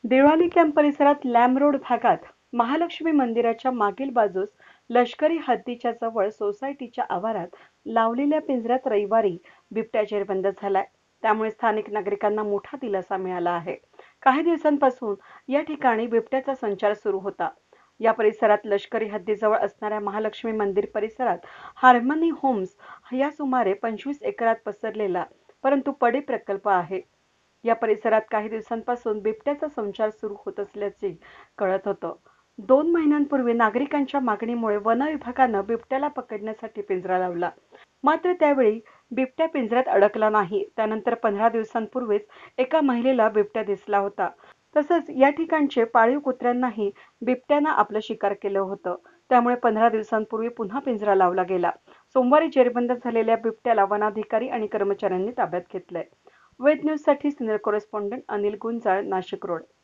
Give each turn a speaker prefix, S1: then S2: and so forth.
S1: Deolali camp परिसरात Lam road भागात महालक्ष्मी मंदिराच्या मागील बाजूस लष्करी हद्दीच्या जवळ सोसायटीच्या आवारात लावलेल्या पिंजऱ्यात रविवारी बिबट्या जेरबंद झालाय. त्यामुळे स्थानिक नागरिकांना मोठा दिलासा मिळाला आहे. काही दिवसांपासून या ठिकाणी बिबट्याचा संचार सुरू होता. या परिसरात लष्करी हद्दीजवळ असणाऱ्या महालक्ष्मी मंदिर परिसरात हार्मनी होम्स या सुमारे 25 एकरात पसरलेला परंतु पडे प्रकल्प आहे. या परिसरात काही दिवसांपासून बिबट्याचा संचार सुरू होत असल्याचे कळत होतं. 2 महिन्यांपूर्वी नागरिकांच्या मागणीमुळे वन विभागानं बिबट्याला पकडण्यासाठी पिंजरा लावला. मात्र त्यावेळी बिबट्या पिंजऱ्यात अडकला नाही. त्यानंतर 15 दिवसांपूर्वीच एका महिलेला बिबट्या दिसला होता. तसंच या ठिकाणचे पाळीव कुत्र्यांनाही बिबट्यानं आपलं शिकार केलं होतं. त्यामुळे 15 दिवसांपूर्वी पुन्हा पिंजरा लावला गेला. सोमवारी जेरबंद झालेल्या बिबट्याला वनाधिकारी आणि कर्मचाऱ्यांनी ताब्यात घेतलंय. वेद न्यूजसाठी senior correspondent Anil Gunjal, Nashik road.